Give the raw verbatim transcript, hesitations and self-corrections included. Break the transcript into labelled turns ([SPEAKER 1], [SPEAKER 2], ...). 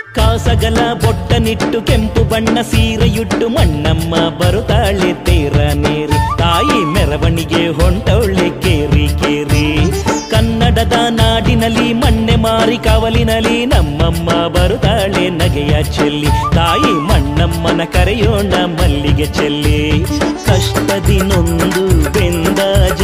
[SPEAKER 1] ಕಾಸಗಲ ಬೊಟ್ಟನಿಟ್ಟು ಕೆಂಪು ಬಣ್ಣ ಸೀರೆಯುಟ್ಟು ಮಣ್ಣಮ್ಮ ಬರುತ್ತಾಳೆ ತೇರನೇರಿ ತಾಯಿ ಮೆರವಣಿಗೆ ಹೊಂಟವಳೆ ಕೇರಿ ಕೇರಿ ಕನ್ನಡದ ನಾಡಿನಲ್ಲಿ ಮಣ್ಣೆ ಮಾರಿ ಕಾವಲಿನಲ್ಲಿ ನಮ್ಮಮ್ಮ ಬರುತ್ತಾಳೆ ನಗೆಯ ಚೆಲ್ಲಿ ತಾಯಿ ಮಣ್ಣಮ್ಮನ ಕರೆಯೋಣ ಮಲ್ಲಿಗೆ ಚೆಲ್ಲಿ ಕಷ್ಟದಿ ನೊಂದು ಬೆಂದ